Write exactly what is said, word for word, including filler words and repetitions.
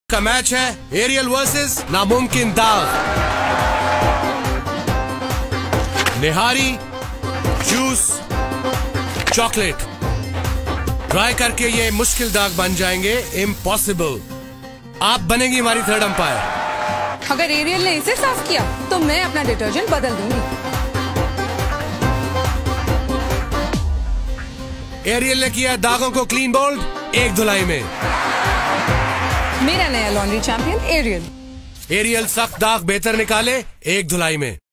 का मैच है aerial versus नामुमकिन दाग। निहारी, जूस, चॉकलेट ट्राई करके ये मुश्किल दाग बन जाएंगे इम्पॉसिबल। आप बनेंगी हमारी थर्ड अंपायर। अगर एरियल ने इसे साफ किया तो मैं अपना डिटर्जेंट बदल दूंगी। एरियल ने किया दागों को क्लीन बोल्ड एक धुलाई में। मेरा नया लॉन्ड्री चैंपियन एरियल। एरियल सख्त दाग बेहतर निकाले एक धुलाई में।